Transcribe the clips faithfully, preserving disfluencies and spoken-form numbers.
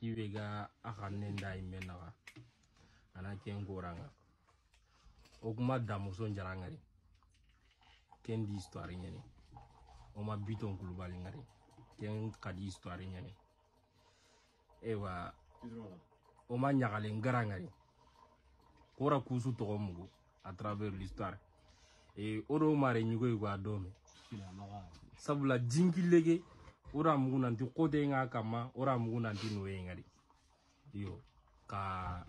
Iwega akanenda imenaga ana kengoranga okuma damuso njarangari kendi histoire nyani oma biton kulubali ngari ken kadi histoire nyani ewa oma nyagale ngarangari kora kusu to mugo à travers l'histoire et oro mare nyugo igwa dome sabula jinkilege ora mugu nanti kote nga kama ora mugu nanti noye ngari yo ka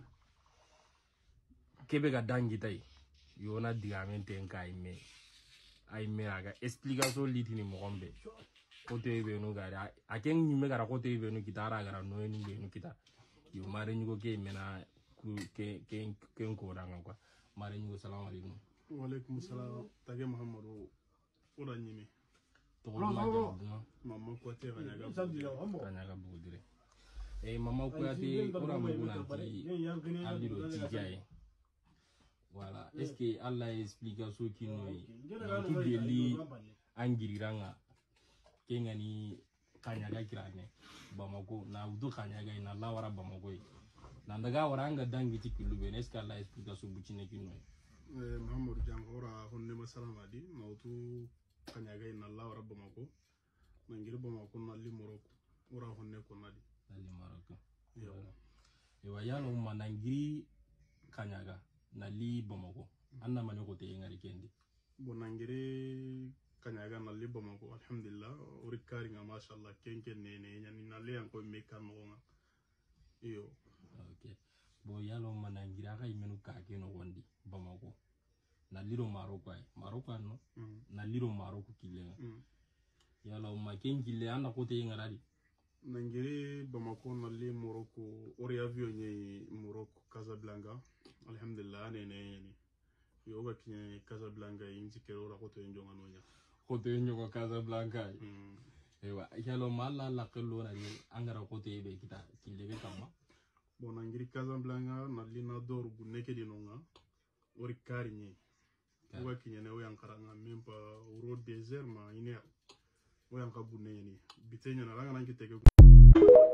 kebe ga dangi tay yo na digamente nka ime aime aga explication litini mo gombe kote be no gara aken nyime gara kote be no kitara gara noye ni be no kita yo mare nyugo ke mena ke ke ke ko ranga quoi mare nyugo salam alaikum wa alaikum salam tage muhammadu ora nyime to ma mama ko te kanyaga kanyaga budire e mama ko ati ora muguna ti aliro tijaye voilà est-ce que Allah explication qui noy tout deli angiriranga kengani kanyaga kirane bamako na udu kanyaga ina Allah wara bamako na ndaga waranga dangi tikilu ben est-ce que Allah explication bucine qui noy eh Muhammad jangora honne masalama di mautu kanyaga ina Allah wara bamako nangir bamako na li moroko ora honne ko nadi ali maroko yo yo yalo manangiri kanyaga na li bamako anna manyoko te ngari kendi bonangiri kanyaga na li bamako alhamdulillah ori kari nga mashallah kenken nene nyani na le anko me kanu nga yo okay bo yalo manangiri aka imenu ka ke no wondi bamako na liro maroko ay maroko no mm. na liro maroko kilenga mm. yalo maken kile anda ko te ngarari nangiri bamako na li moroko ori avion ni moroko Casablanca alhamdulillah nene ni yo ga kinye Casablanca inji kero ra ko to njonga nonya ko to njonga Casablanca mm. ewa yalo mala la kello na ni angara ko te be kita kilege kama bon nangiri Casablanca na li na dor bu neke di nonga ori kari ni uga kinye ne oyan karanga même pas road désert ma iner oyan ka bunne ni bitenya na ranga nanki tege